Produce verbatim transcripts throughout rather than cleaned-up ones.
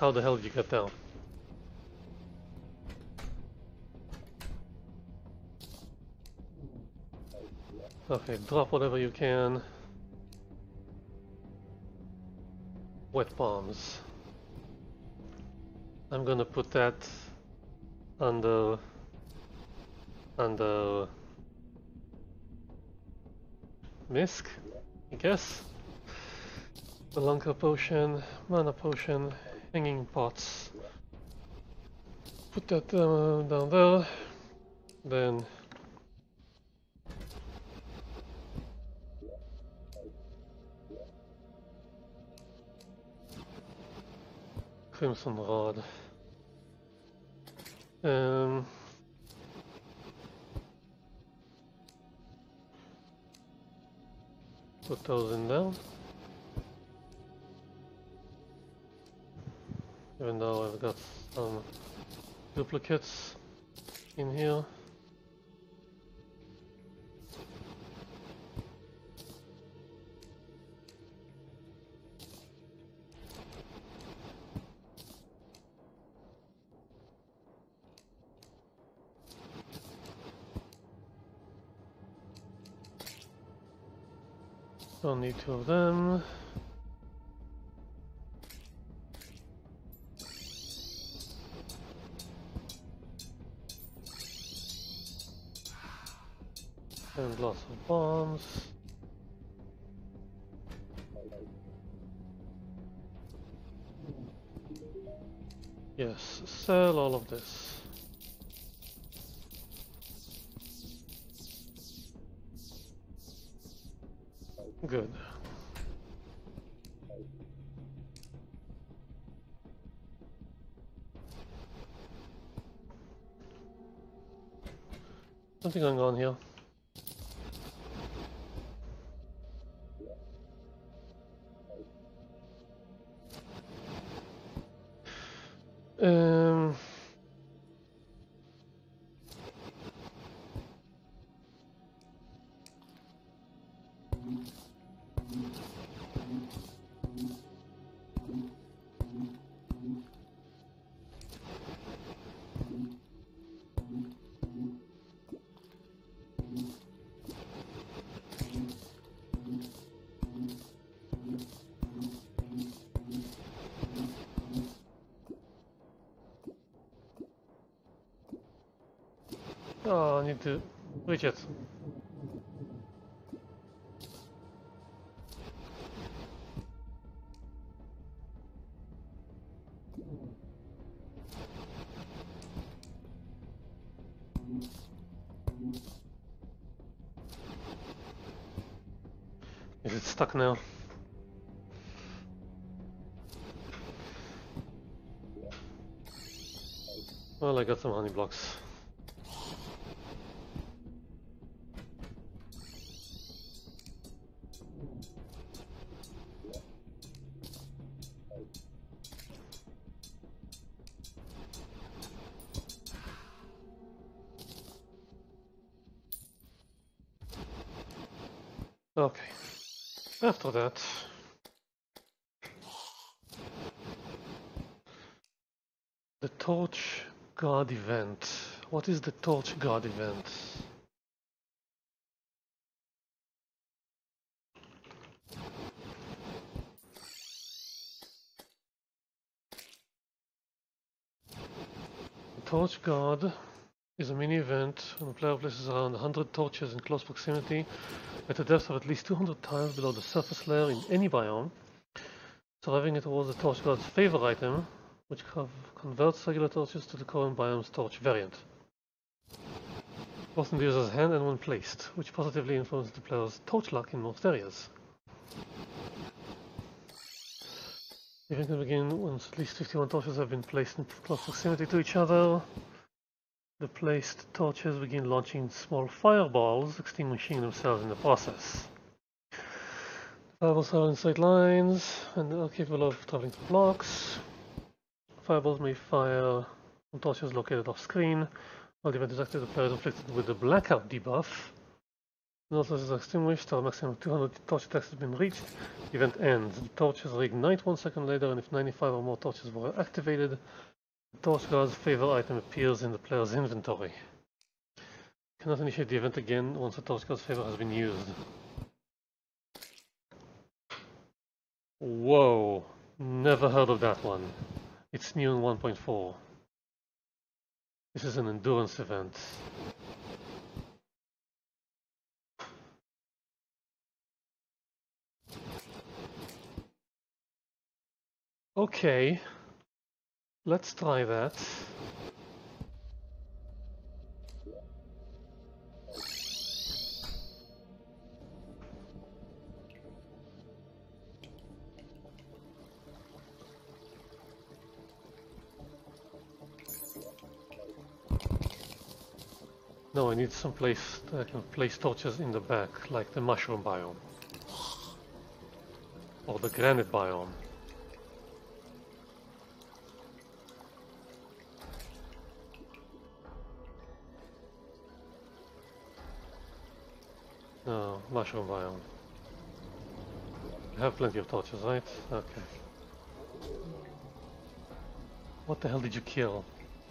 How the hell did you get down? Okay, drop whatever you can. Wet bombs. I'm gonna put that under under Misk, I guess. Melanka potion, mana potion, hanging pots. Put that uh, down there. Then Crimson Rod. Um, put those in there. Even though I've got some duplicates in here. Don't need two of them. And lots of bombs. Yes, sell all of this. Good. Something going on here. Um, oh, I need to reach it. Is it stuck now? Well, I got some honey blocks. Okay. After that, the Torch God event. What is the Torch God event? The Torch God is a mini event when the player places around one hundred torches in close proximity at a depth of at least two hundred times below the surface layer in any biome, surviving it towards the Torch God's favor item, which converts regular torches to the current biome's torch variant. Both in the user's hand and when placed, which positively influences the player's torch luck in most areas. The event can begin once at least fifty-one torches have been placed in close proximity to each other. The placed torches begin launching small fireballs, extinguishing themselves in the process. Fireballs are in straight lines and are capable of traveling through blocks. Fireballs may fire from torches located off screen. While the event is active, the player is afflicted with the blackout debuff, When torches are extinguished or a maximum of two hundred torch attacks have been reached, the event ends. The torches reignite one second later, and if ninety-five or more torches were activated, the torch guard's favor item appears in the player's inventory. Cannot initiate the event again once the torch guard's favor has been used. Whoa, never heard of that one. It's new in one point four. This is an endurance event. Okay, let's try that. No, I need some place that I can place torches in the back, like the mushroom biome. Or the granite biome. No, mushroom biome. I have plenty of torches, right? Okay. What the hell did you kill?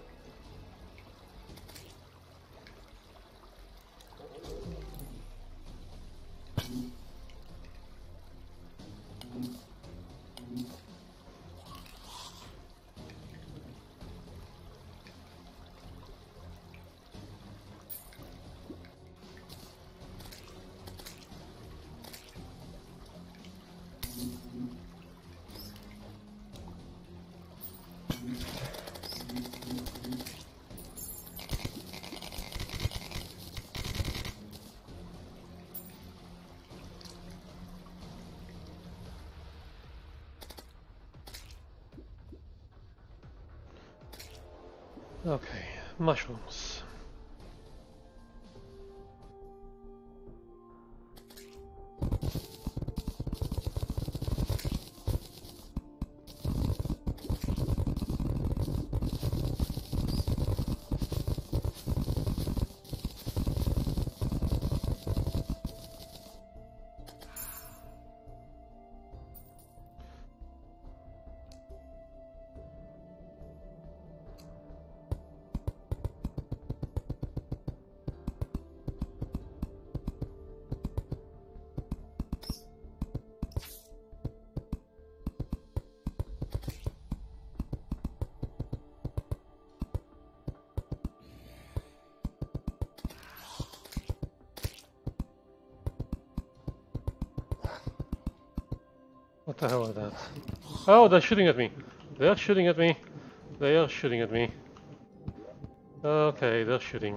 Okay, mushrooms. What the hell is that? Oh, they're shooting at me. They're shooting at me. They are shooting at me. Okay, they're shooting.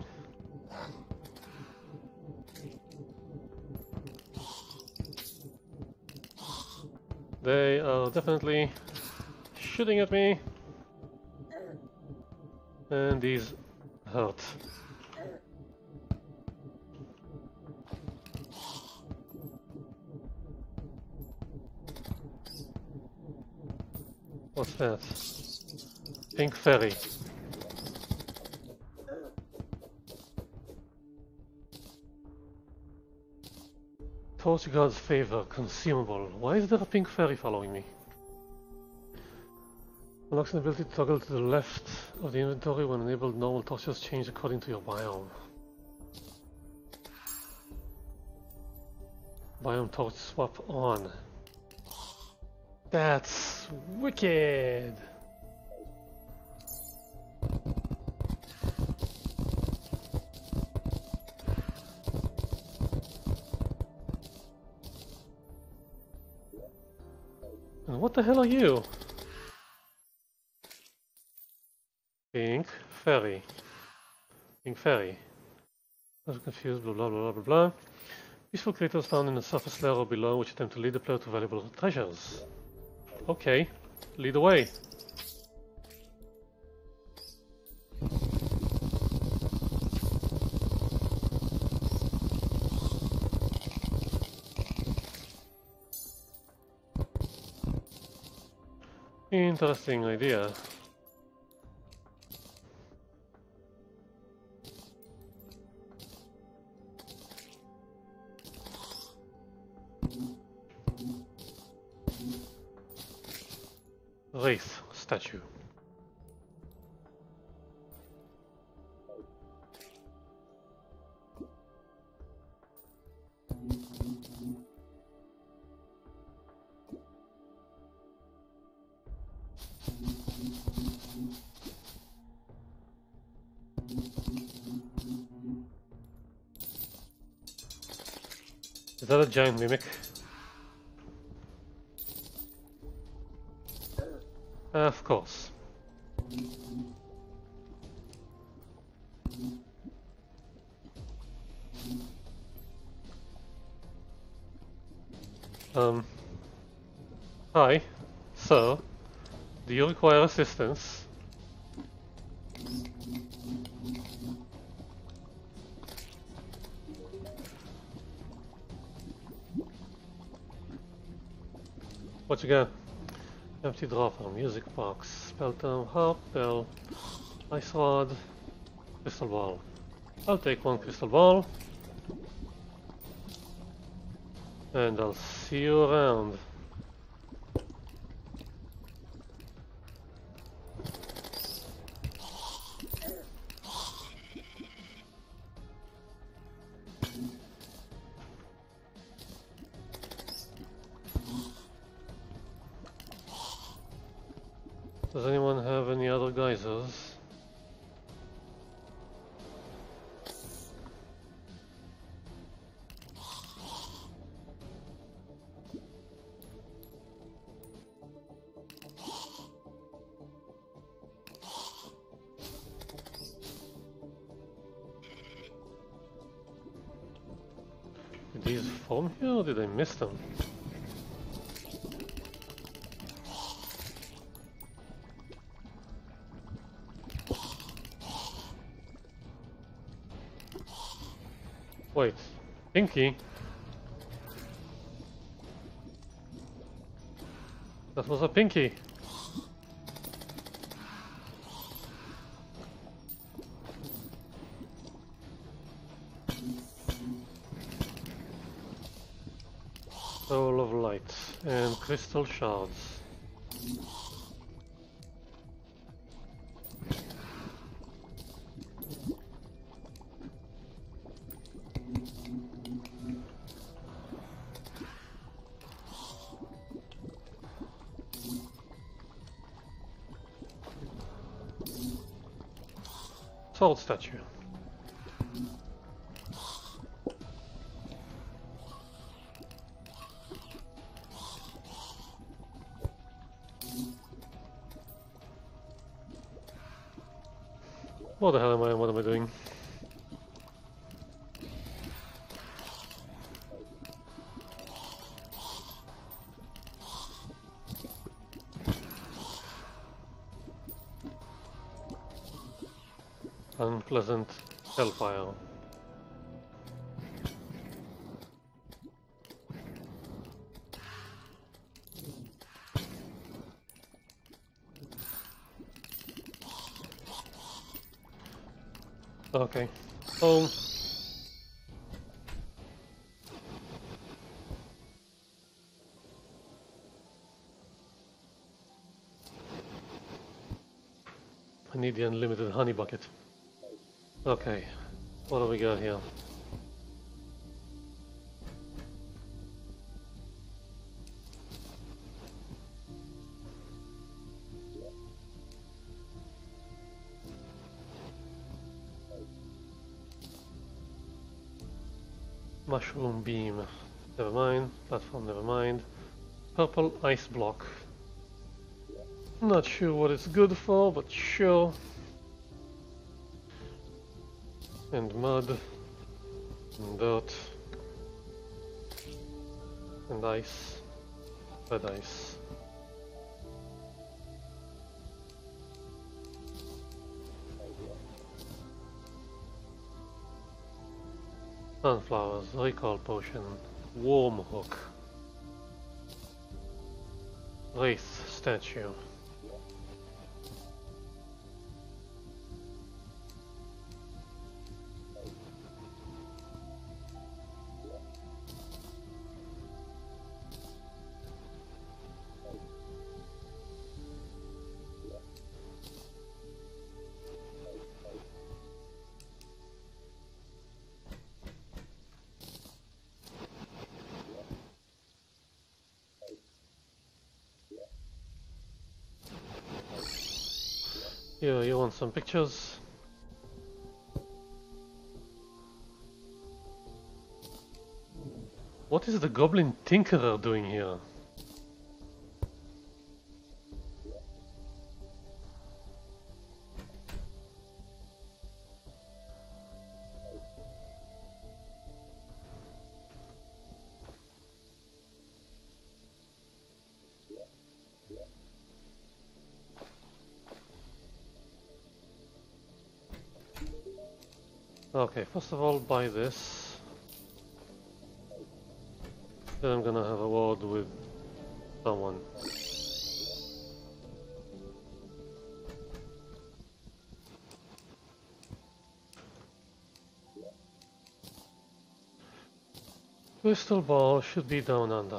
They are definitely shooting at me. And these hurt. What's that? Pink fairy. Torch God's favor, consumable. Why is there a pink fairy following me? Unlocks an ability to toggle to the left of the inventory when enabled. Normal torches change according to your biome. Biome torch swap on. That's wicked! And what the hell are you? Pink fairy. Pink fairy. I was confused, blah blah blah blah blah. Peaceful creatures found in the surface layer or below which attempt to lead the player to valuable treasures. Okay, lead the way. Interesting idea. Wraith statue. Is that a giant mimic? Of course. Um. Hi, sir. Do you require assistance? What you got? Empty dropper, music box, spell tome, harp, bell, ice rod, crystal ball. I'll take one crystal ball. And I'll see you around. Does anyone have any other geysers? Did these form here or did I miss them? Wait, Pinky? That was a Pinky. Soul of light and crystal shards. Sword statue. What the hell am I? What am I doing? Unpleasant hellfire. Okay. Home. I need the unlimited honey bucket. Okay, what do we got here? Mushroom beam, never mind. Platform, never mind. Purple ice block. Not sure what it's good for, but sure. And mud, and dirt, and ice, red ice. Sunflowers, recall potion, worm hook, wraith statue. You, you want some pictures? What is the Goblin Tinkerer doing here? Okay, first of all, buy this. Then I'm gonna have a word with someone. Crystal ball should be down under.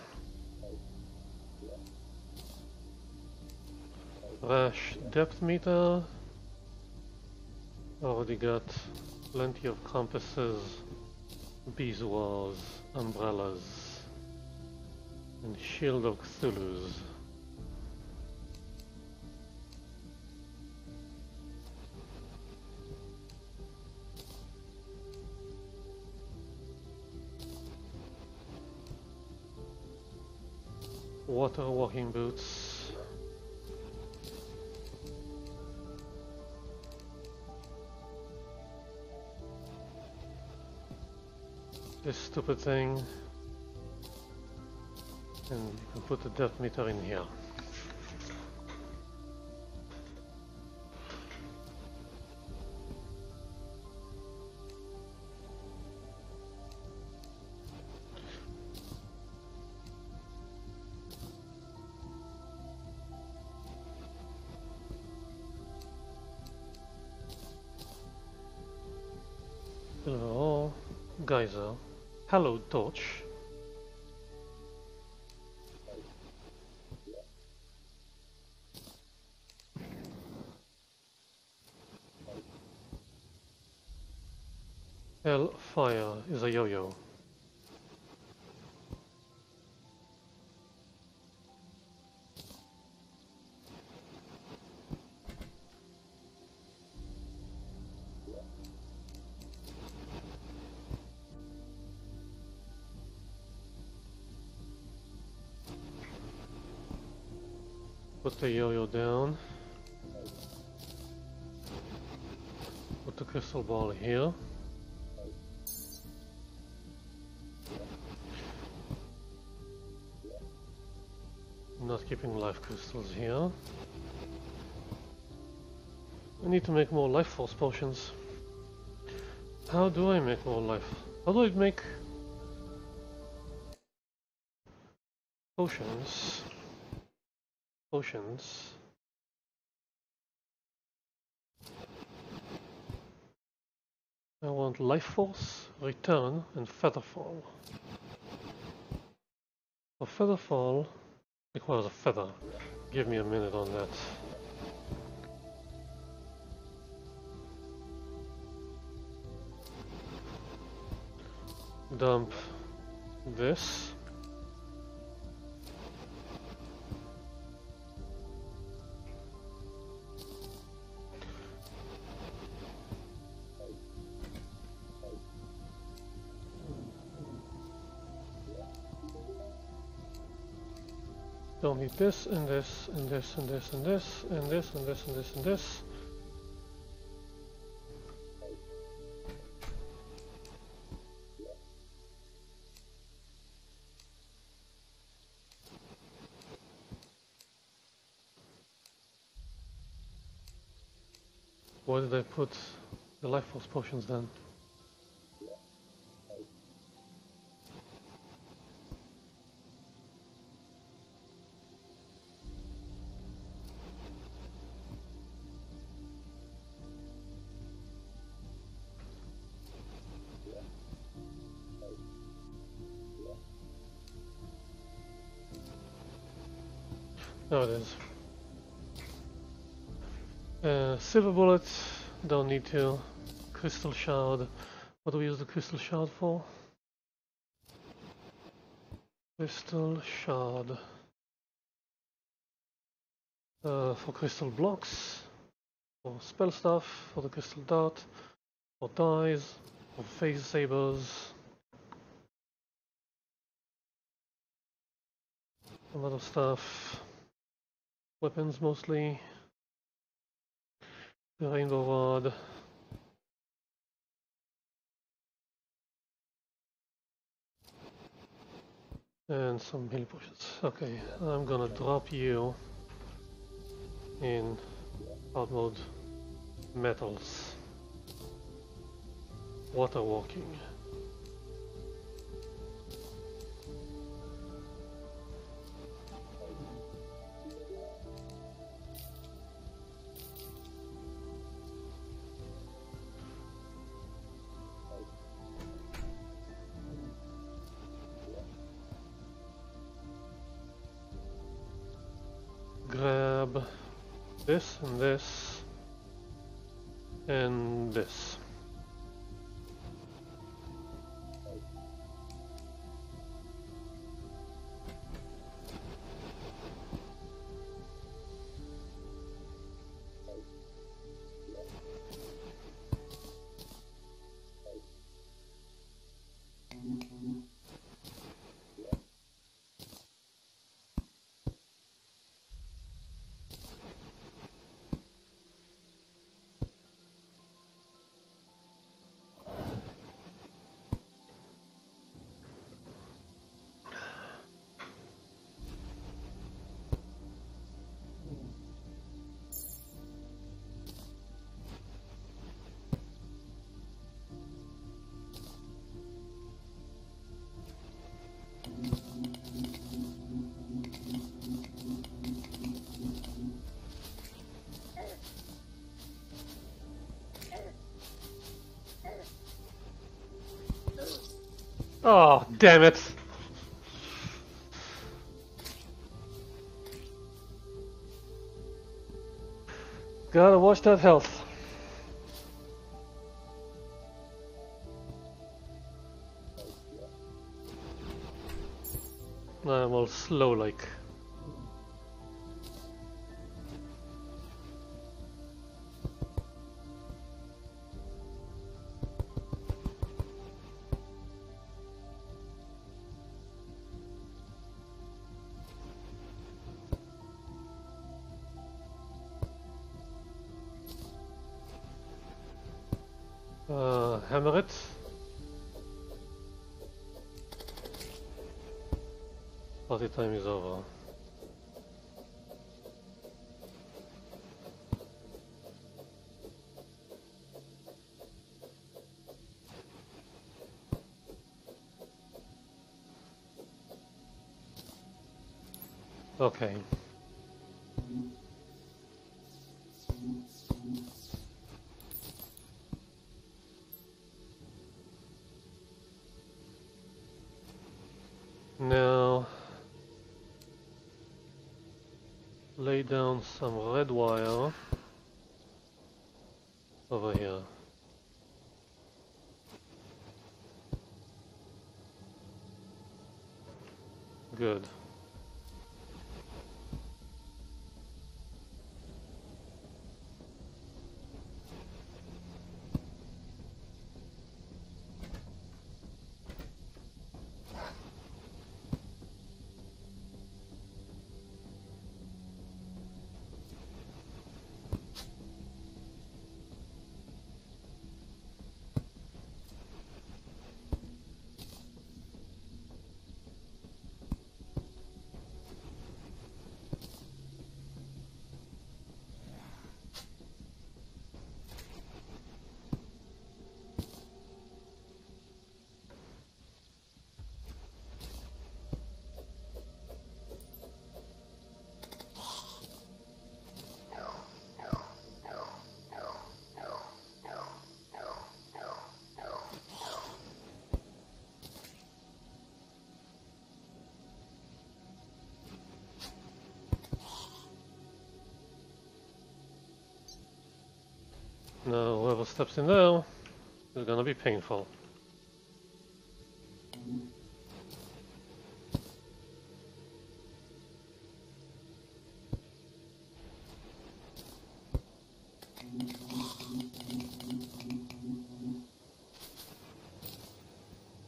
Rash depth meter. Already got plenty of compasses, bezoars, umbrellas, and shield of Cthulhu's. Water walking boots. This stupid thing, and you can put the depth meter in here. Silver ore, geyser, hallowed torch. Hellfire is a yo-yo. Put the yo-yo down. Put the crystal ball here. Not keeping life crystals here. I need to make more life force potions. How do I make more life? How do I make potions? Potions. I want life force, return, and featherfall. For featherfall requires a feather. Give me a minute on that. Dump this. Don't need this and this and this and this and this and this and this and this and this. Why did I put the life force potions then? There it is. Uh, silver bullet, don't need to. Crystal shard. What do we use the crystal shard for? Crystal shard. Uh, for crystal blocks. for spell stuff, for the crystal dart, for dies, for phase sabers. A lot of stuff. Weapons mostly. The rainbow rod. And some healing potions. Okay, I'm gonna drop you in hard mode metals. Water walking. Grab this and this and this. Oh, damn it! Gotta watch that health. I'm all slow like. Uh, hammer it. Party time is over. Okay. Now, lay down some red wire over here. Good. Now, whoever steps in there is gonna be painful.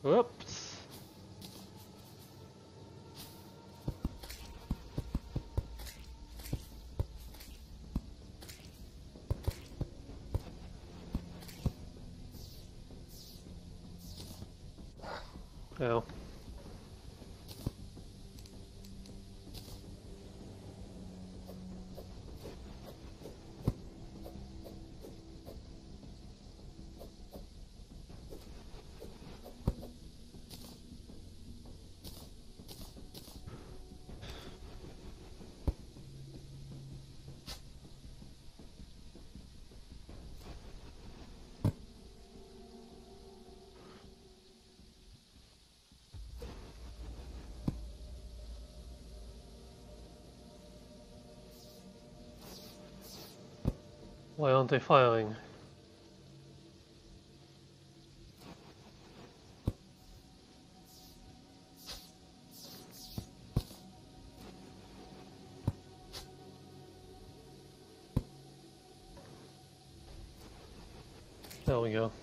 Whoops. Oh. Why aren't they firing? There we go.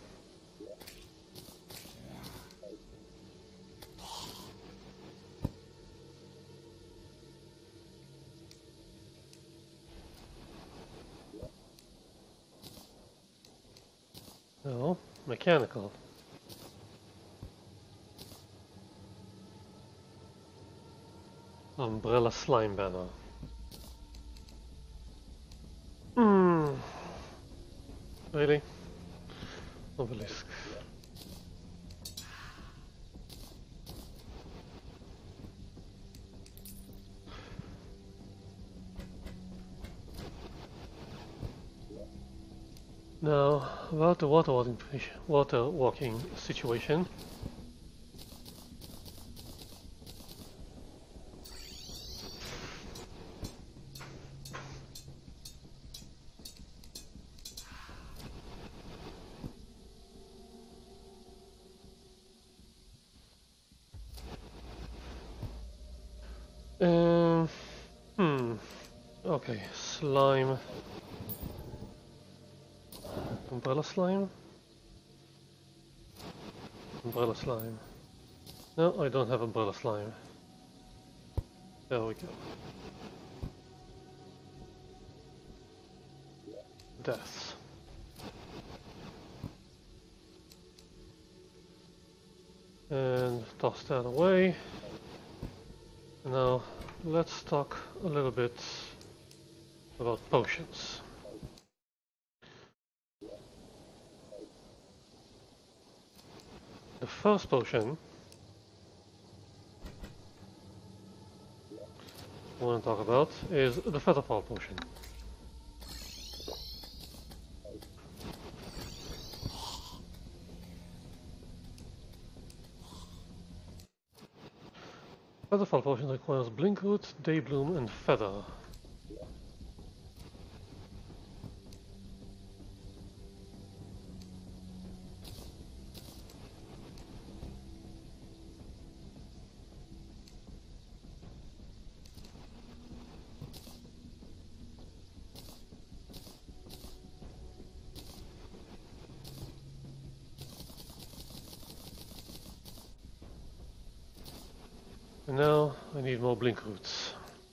No, mechanical. Umbrella slime banner. Hmm. Really? Obelisk. Now, about the water walking, water walking situation. Um, hmm. Okay, slime. Umbrella slime? Umbrella slime. No, I don't have umbrella slime. There we go. Deaths. And toss that away. Now, let's talk a little bit about potions. The first potion I want to talk about is the Featherfall potion. Featherfall potion requires Blinkroot, Daybloom and Feather. And now I need more Blinkroots.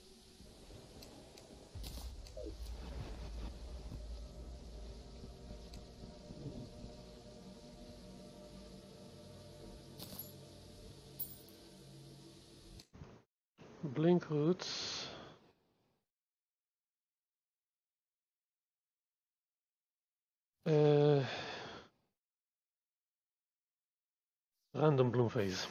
Blinkroots. Uh, random bloom phase.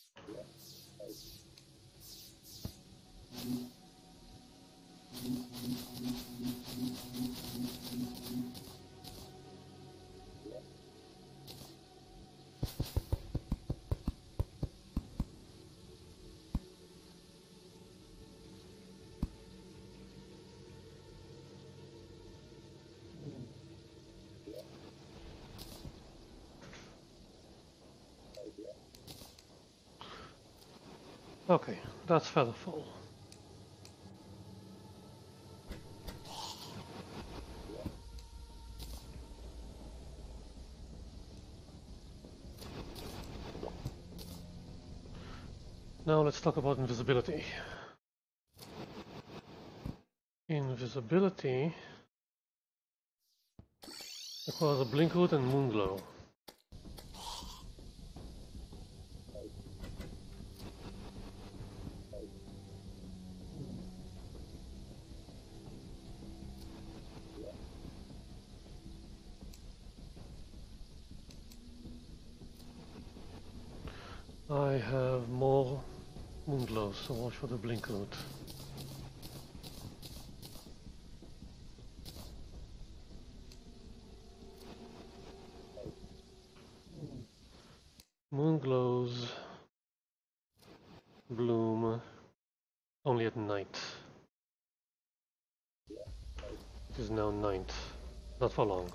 Okay, that's Featherfall. Now let's talk about invisibility. Invisibility requires a blink hood and moon glow. I have more moon glows, so watch for the blink hood. Moon glows bloom only at night. It is now night. Not for long.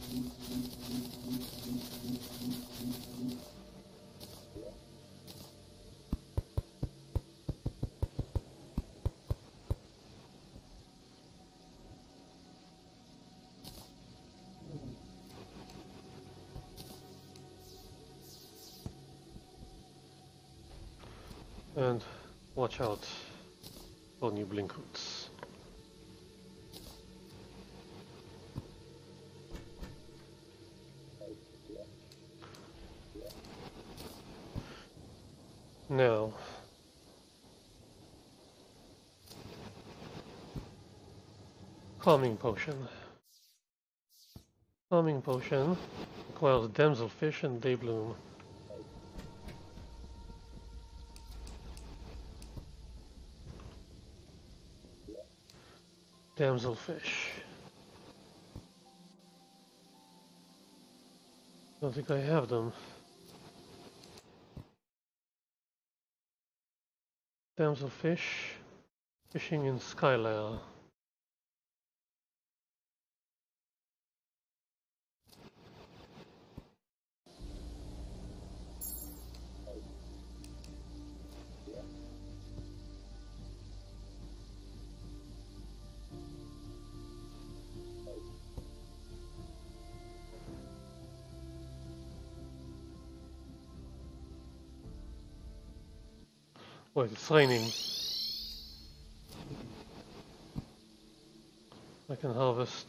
And watch out for new blink hoods. Now, calming potion. Calming potion requires damselfish and daybloom. Damselfish. Don't think I have them. Damselfish, fishing in Skylair. Wait, it's raining. I can harvest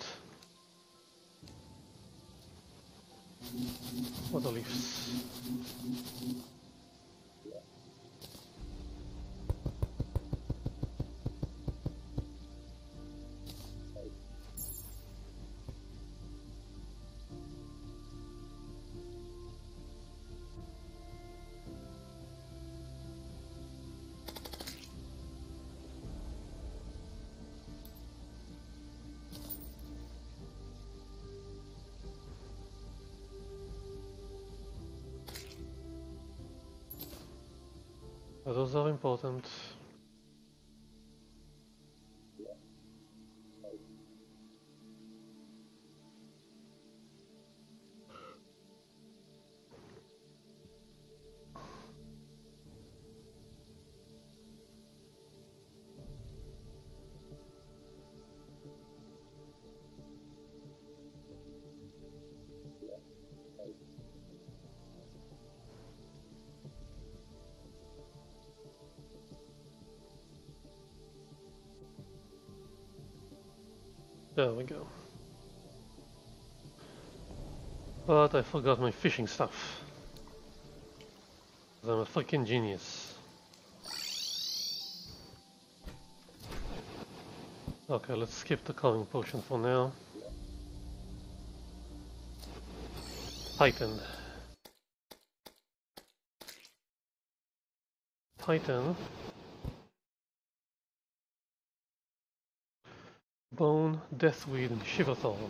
water leaves. Those are important. There we go. But I forgot my fishing stuff. I'm a freaking genius. Okay, let's skip the calming potion for now. Titan. Titan. Bone, Deathweed, and Shiverthorn.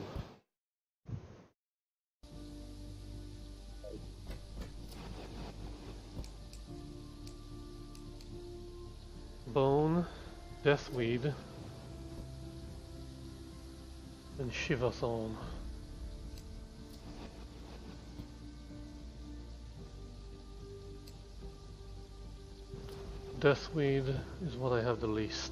Bone, Deathweed, and Shiverthorn. Deathweed is what I have the least.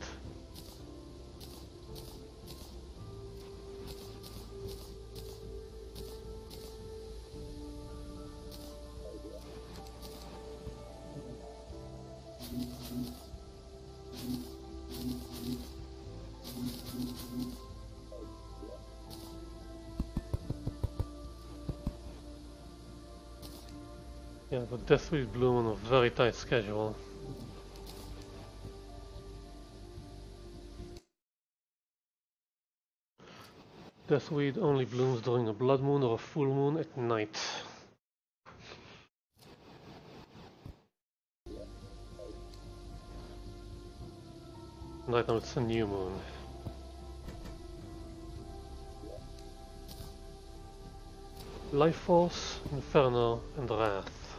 Yeah, but Deathweed bloom on a very tight schedule. Deathweed only blooms during a blood moon or a full moon at night. Right now it's a new moon. Life Force, Inferno, and Wrath.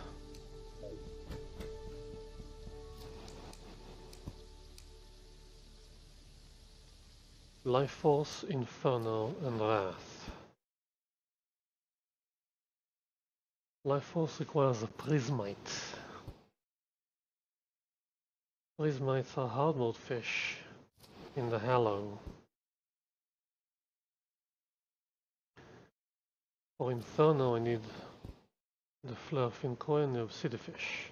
Life Force, Inferno, and Wrath. Life Force requires a Prismite. Prismites are hard mode fish in the Hallow. For Inferno I need the Fleur Fincoy and the Obsidifish.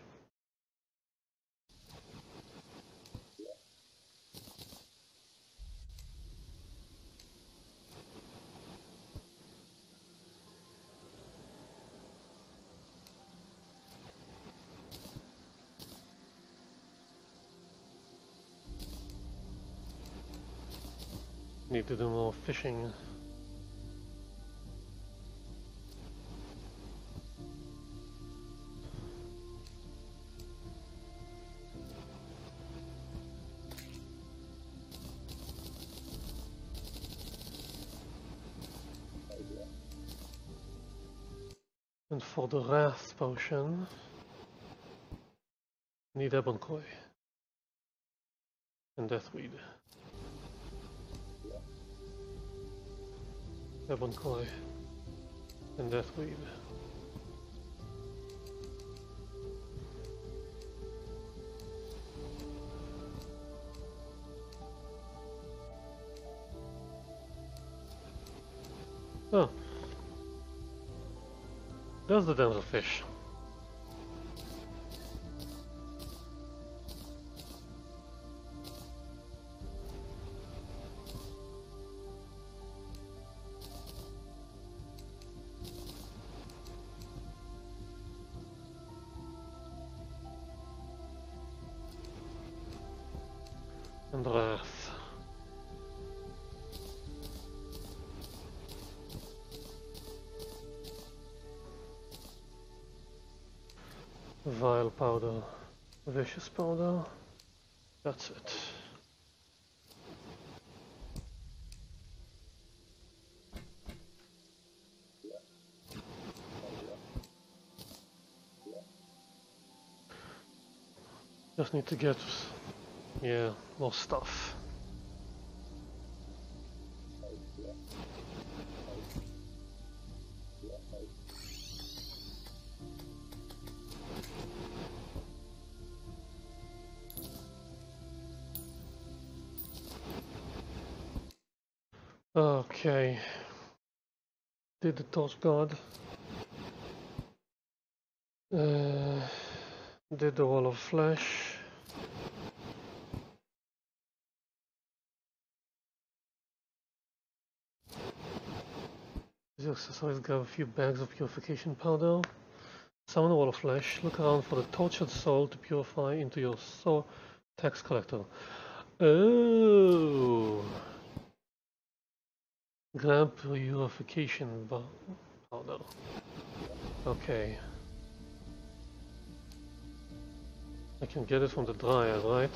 Need to do more fishing. And for the Wrath potion, need Eboncoy and Deathweed. Eboncoy and Deathweed. Oh, there's the damselfish. And Wrath. Vile powder, vicious powder, that's it. Just need to get, yeah, more stuff. Okay. Did the Torch God. Uh, did the Wall of Flesh. This exercise grab a few bags of purification powder. Summon the Wall of Flesh. Look around for the tortured soul to purify into your soul tax collector. Oh! Grab purification powder. Okay. I can get it from the Dryad, right?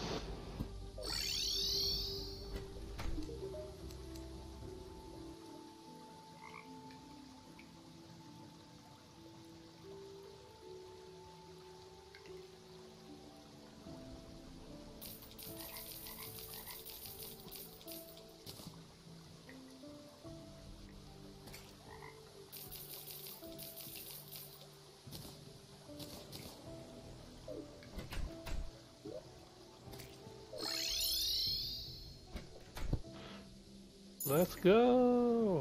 Let's go!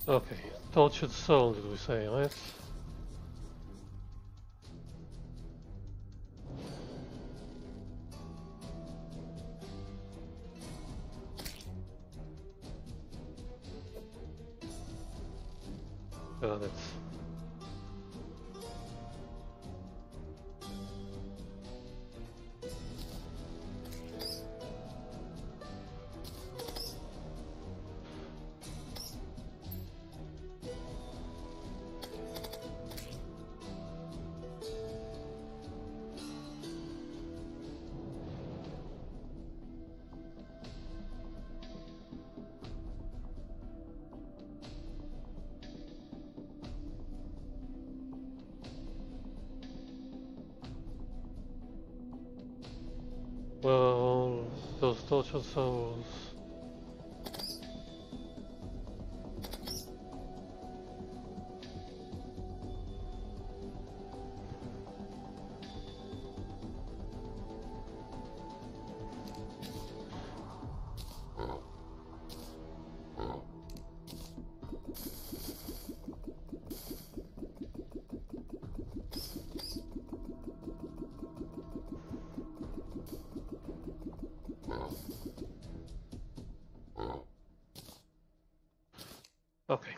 Okay, tortured soul, did we say, right? Got it. Well, those tortured souls. Okay.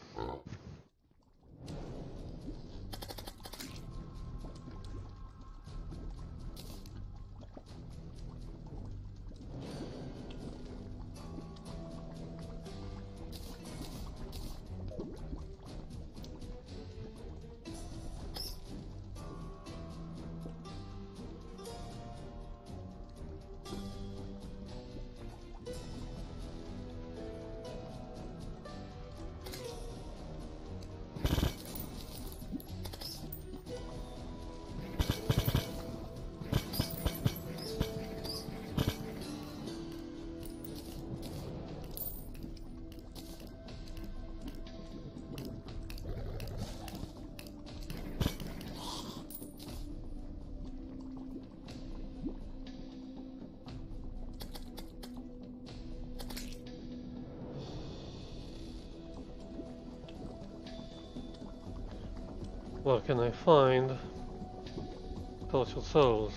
Where can I find tortured souls?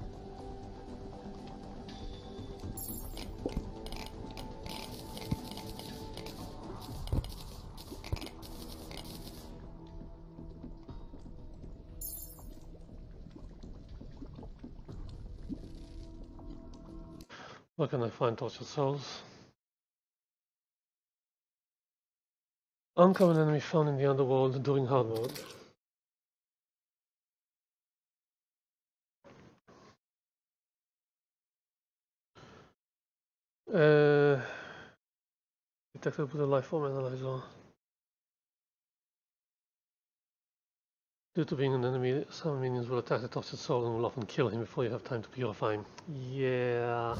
Where can I find tortured souls? Uncommon enemy found in the underworld during hard mode. Uh, detected with a life form analyzer. Due to being an enemy, some minions will attack the tortured soul and will often kill him before you have time to purify him. Yeah.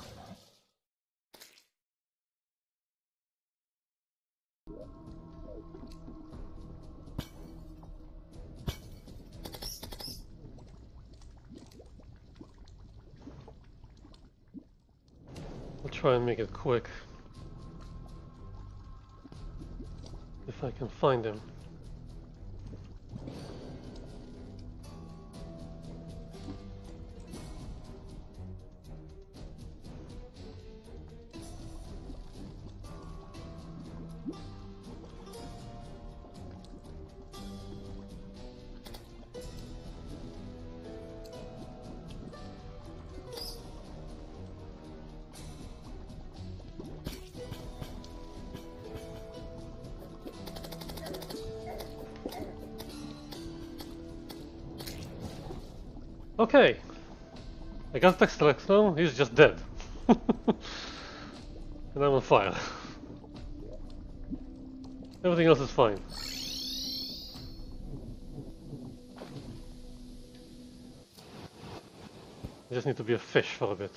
I'll try and make it quick. If I can find him. Okay. I got the extract now, he's just dead. And I'm on fire. Everything else is fine. I just need to be a fish for a bit.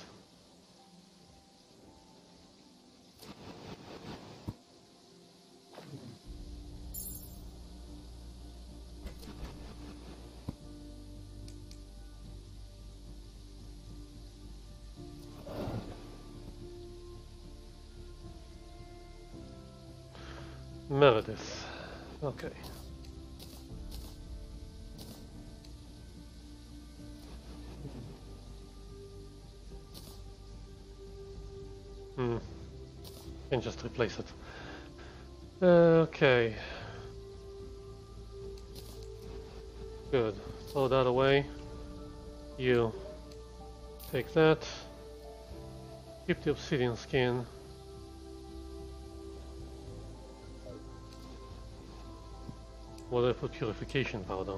Meredith. Okay. Hmm. Can just replace it. Okay. Good. Throw that away. You take that. Keep the obsidian skin. What if I put purification powder?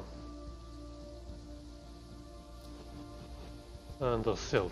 And the silt.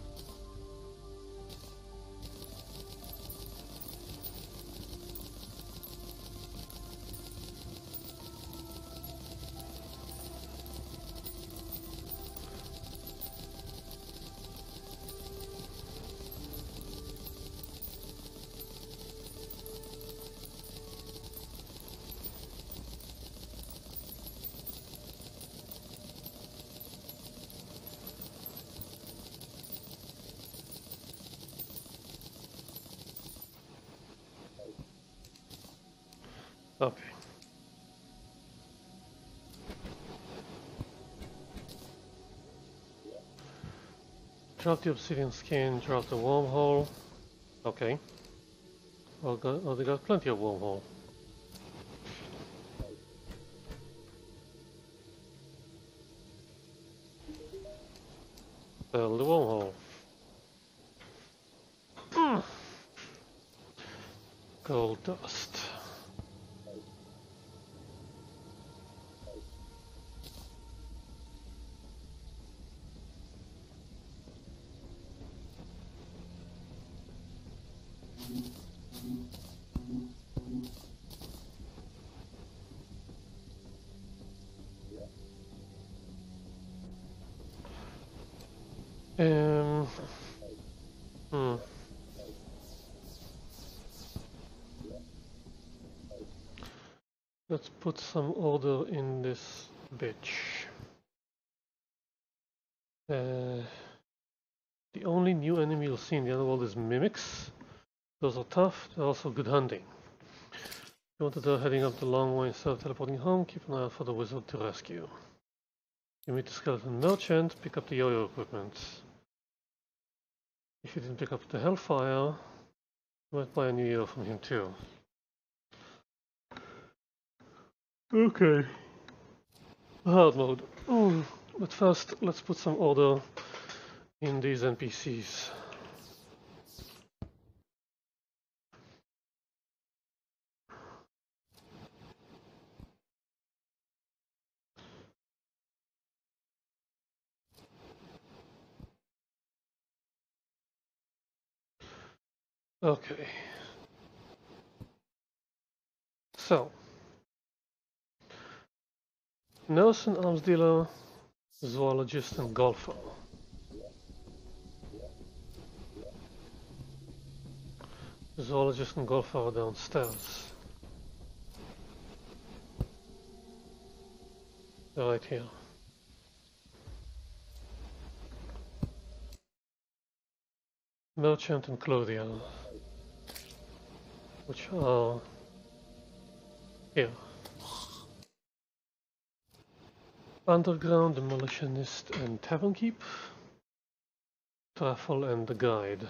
Okay. Drop the obsidian skin, drop the wormhole. Okay. Well, got, well, they got plenty of wormhole. Fill the wormhole. Mm. Gold dust. Um. Hmm. Let's put some order in this bitch. Uh, the only new enemy you'll see in the underworld is mimics. Those are tough, they're also good hunting. If you want to do heading up the long way instead of teleporting home, keep an eye out for the wizard to rescue. You meet the skeleton merchant, pick up the yo-yo equipment. If you didn't pick up the hellfire, you might buy a new yo from him too. Okay. Hard mode. Mm. But first, let's put some order in these N P Cs. Okay. So, nurse and arms dealer, zoologist and golfer. Zoologist and golfer are downstairs. They're right here. Merchant and clothier, which are here. Underground, demolitionist and tavern keep. Travel and the guide.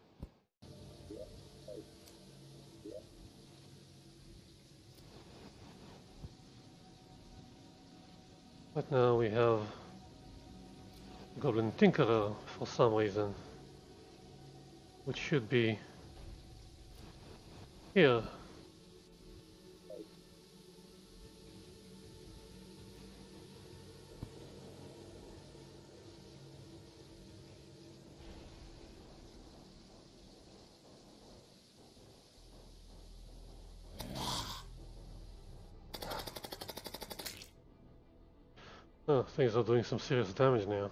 But now we have Goblin Tinkerer for some reason, which should be here. Oh, things are doing some serious damage now.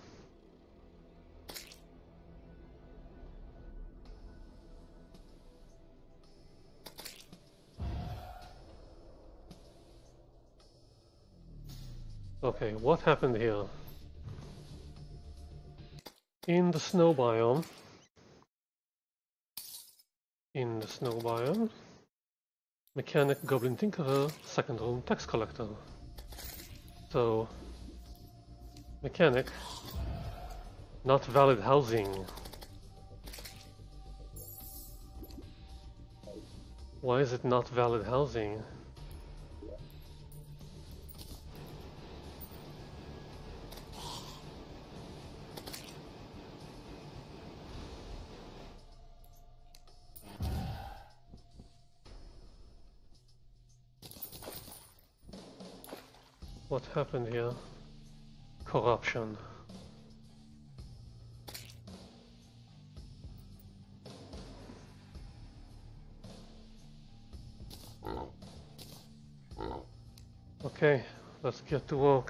Okay, what happened here? In the snow biome, in the snow biome, Mechanic, Goblin Tinkerer, second room, Tax Collector. So, Mechanic, not valid housing. Why is it not valid housing? What happened here? Corruption. Okay, let's get to work.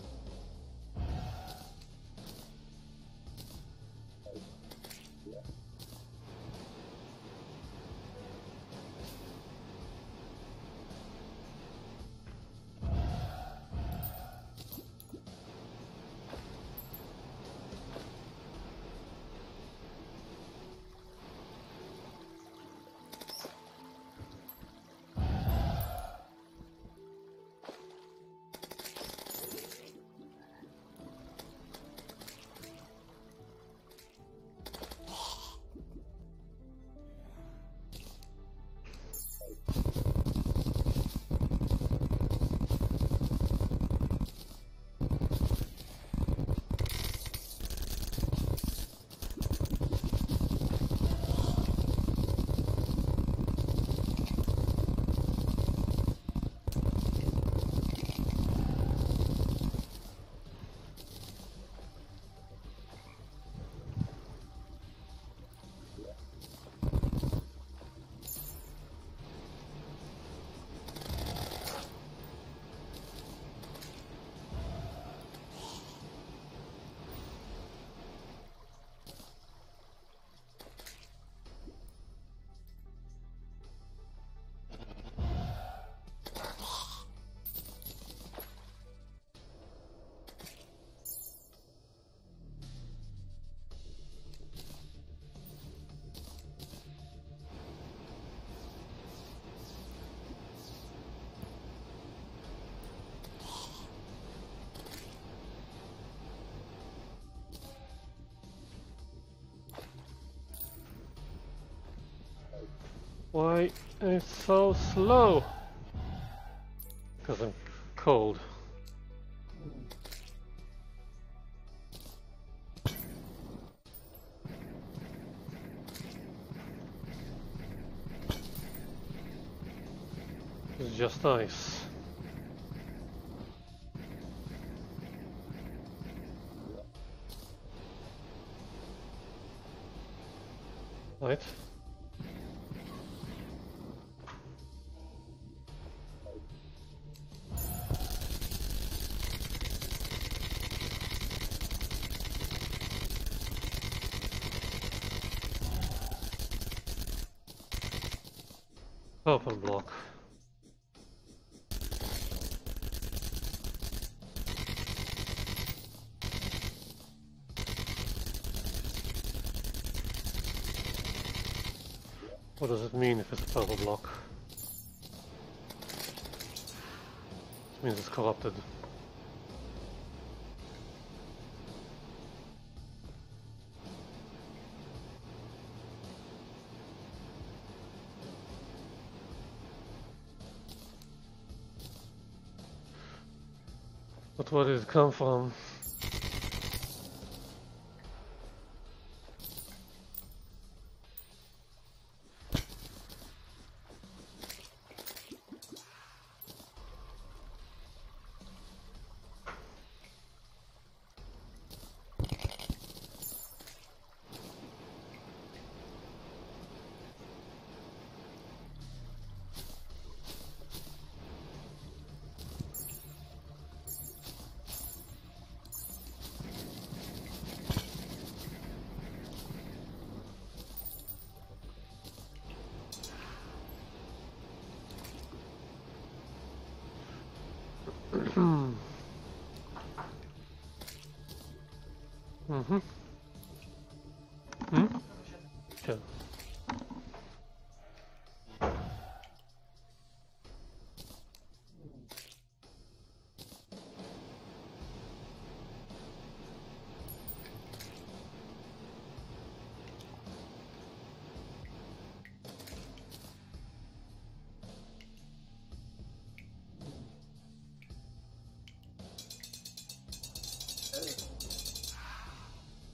Why it's so slow? Because I'm cold. It's just ice. Right? Purple block. What does it mean if it's a purple block? It means it's corrupted. But where did it come from? Hmm. Mm-hmm. Hmm? Sure.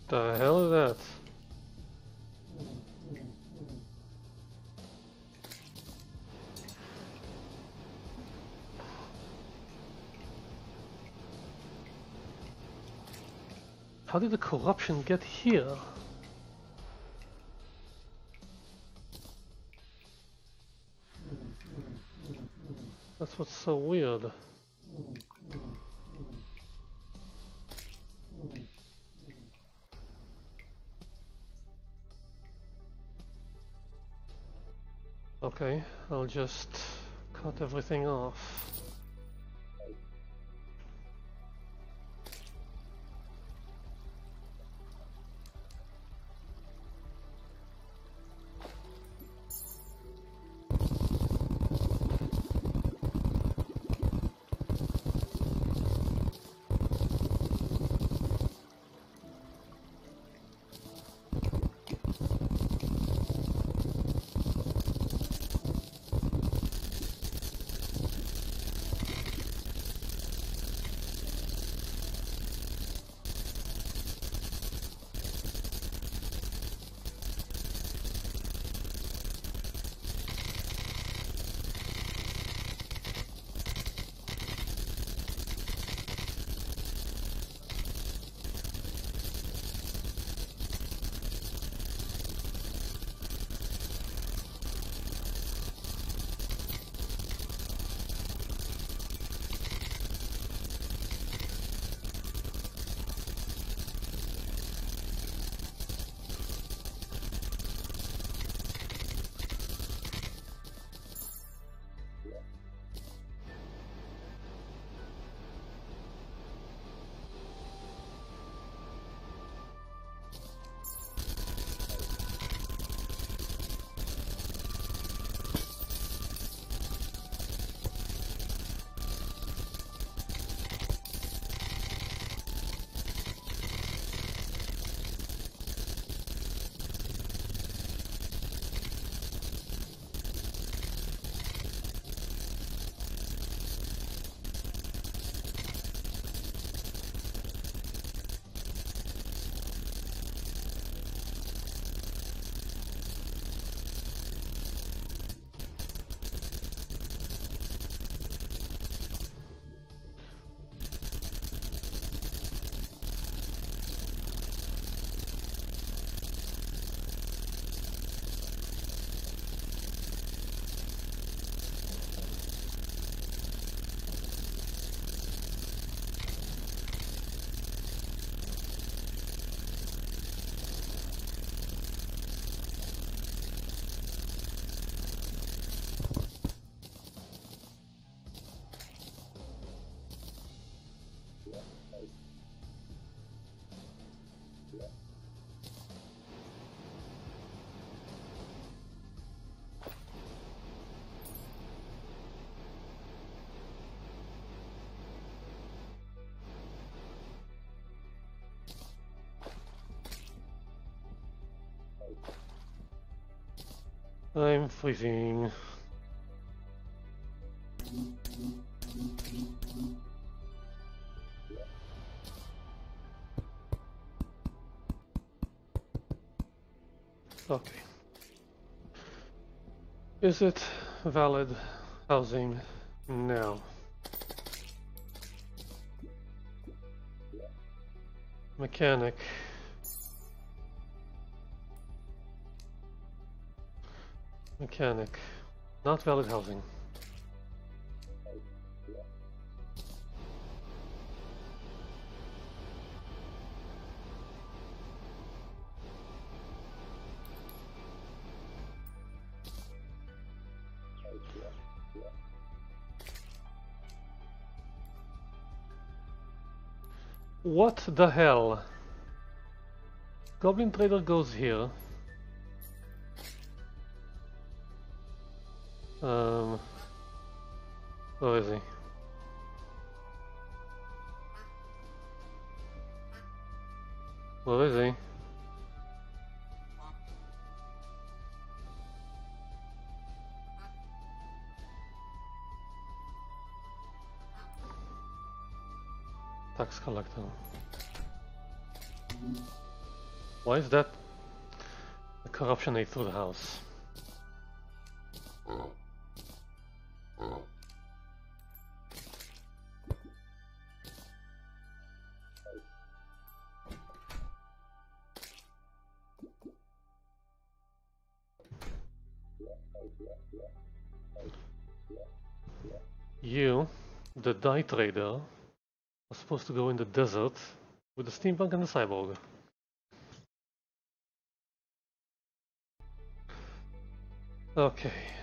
The hell is that? How did the corruption get here? That's what's so weird. Okay, I'll just cut everything off. I'm freezing. Okay. Is it valid housing now? Mechanic. Mechanic. Not valid housing. What the hell? Goblin Trader goes here. Um, where is he? Where is he? Tax collector. Why is that a corruption ate through the house? You, the dye trader, are supposed to go in the desert with the steampunk and the cyborg. Okay.